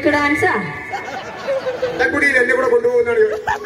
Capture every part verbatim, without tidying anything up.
Break ഡാൻസാ ചാലക്കുടിയിൽ എന്നെ കൂടെ കൊണ്ടുപോകുന്നതാണ്.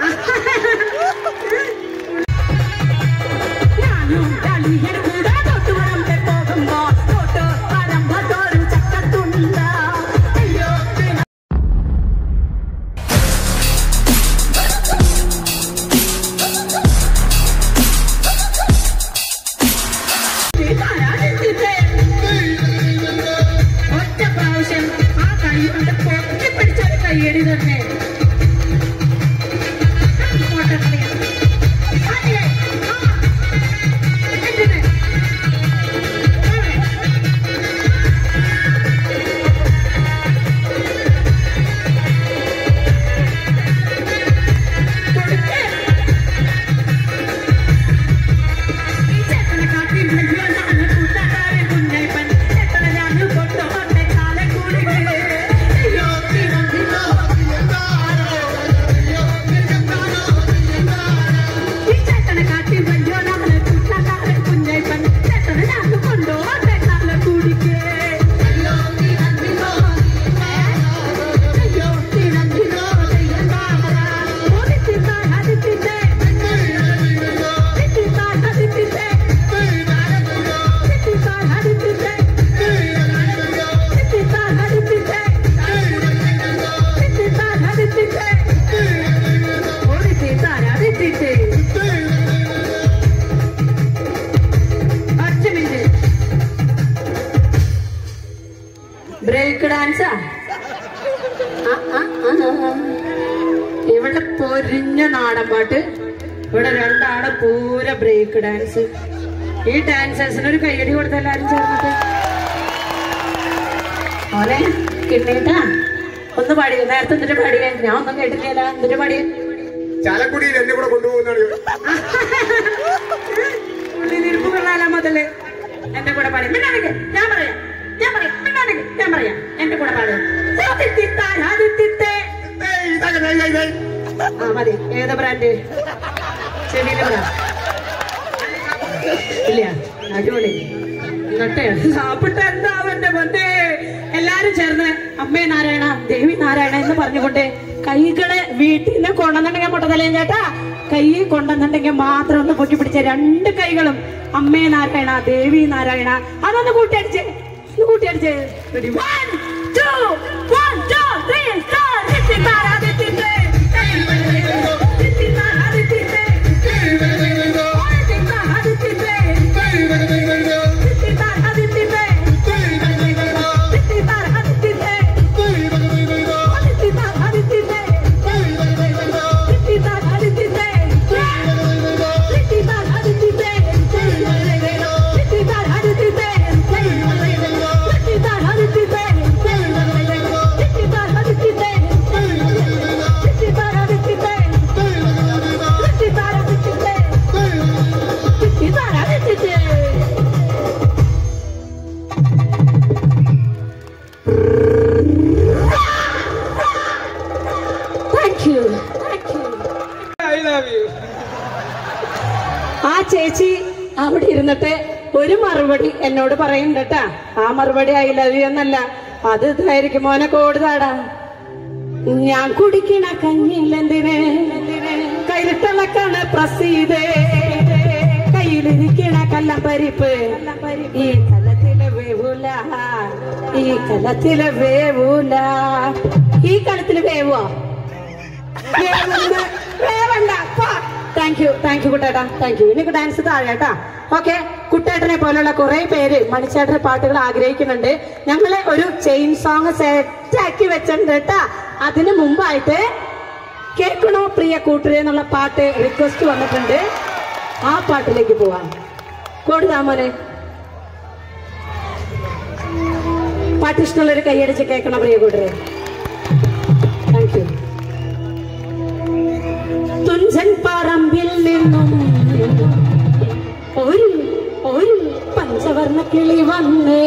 ബ്രേക്ക് ഡാൻസാ ഇവിടെ പൊരിഞ്ഞ നാടൻ പാട്ട്, ഇവിടെ രണ്ടാള് പൂര ബ്രേക്ക് ഡാൻസ്. ഈ ഡാൻസേഴ്സിന് ഒരു കയ്യടി കൊടുത്ത എല്ലാരും ചേർന്നിട്ട് ഓനെ കിട്ടിട്ടാ ഒന്ന് പാടിയ. നേരത്തെ എന്നിട്ട് പാടിയേ, ഞാൻ ഒന്നും കേട്ടില്ല. എന്നിട്ട് പാടിയ ചാലക്കുടിയിൽ എന്നെ കൂടെ കൊണ്ടുപോകുന്നതാണ്. ഉള്ളിലിരിപ്പ് കൊള്ളാലോ മുതല്. എന്റെ കൂടെ പാടി മിണ്ടാണെങ്കിൽ ഞാൻ പറയാം, ഞാൻ പറയാം, മിണ്ടാണെങ്കിൽ ഞാൻ പറയാം. എന്റെ കൂടെ പാടുക ആ മതി. ഏതാ ബ്രാൻഡ്? ചെവിയിലെ ബ്രാൻഡ് ഇല്ല, അടിപൊളി. എന്നിട്ട് സാപ്പിട്ട് എന്താവന്റെ പൊന്നേ, എല്ലാരും ചേർന്ന് അമ്മേ നാരായണ ദേവി നാരായണ എന്ന് പറഞ്ഞുകൊണ്ട് കൈകളെ വീട്ടിൽ നിന്ന് കൊണ്ടുവന്നിട്ടുണ്ടെങ്കിൽ മുട്ടതലയും ചേട്ടാ, കൈ കൊണ്ടുവന്നിട്ടുണ്ടെങ്കിൽ മാത്രം ഒന്ന് പൊക്കി പിടിച്ച രണ്ട് കൈകളും അമ്മേ നാരായണ ദേവി നാരായണ അതൊന്ന് കൂട്ടിയടിച്ച് ഒന്ന് കൂട്ടിയടിച്ച് one two one two three star. ആ ചേച്ചി അവിടെ ഇരുന്നിട്ട് ഒരു മറുപടി എന്നോട് പറയുന്നുണ്ട് കേട്ടാ. ആ മറുപടി ഐ ലവ് യു എന്നല്ല, അത് ഇതായിരിക്കും. മോനെ കോടുതാടാ, ഞാൻ കുടിക്കണ കഞ്ഞില്ലെന്തിന് കൈലിട്ടളക്കാണ് പ്രസീതേ, കയ്യിലിരിക്കണ കല്ലപ്പരിപ്പ് ഈ കലത്തിലെ വേവൂല, ഈ കലത്തിലെ വേവൂല. ഈ കലത്തില് വേവോ? വേവണ്ട. താങ്ക് യു, താങ്ക് യു കുട്ടേട്ടാ, താങ്ക് യു. എനിക്ക് ഡാൻസ് താഴെട്ടാ. ഓക്കെ, കുട്ടേട്ടനെ പോലുള്ള കുറെ പേര് മണിച്ചേട്ടന്റെ പാട്ടുകൾ ആഗ്രഹിക്കുന്നുണ്ട്. ഞങ്ങള് ഒരു ചെയിൻ സോങ് സെറ്റ് ആക്കി വെച്ചിട്ടുണ്ട് കേട്ടാ. അതിനു മുമ്പായിട്ട് കേൾക്കണോ പ്രിയ കൂട്ടരെ എന്നുള്ള പാട്ട് റിക്വസ്റ്റ് വന്നിട്ടുണ്ട്. ആ പാട്ടിലേക്ക് പോവാം. കൊടുത്താ മോനെ, പാട്ട് ഇഷ്ടമുള്ളൊരു കൈയടിച്ച് കേൾക്കണോ പ്രിയ കൂട്ടരെ? Thank you. തുഞ്ചൻ പറമ്പിൽ നിന്നും ഒരു ഒരു പഞ്ചവർണ്ണ കിളി വന്നേ,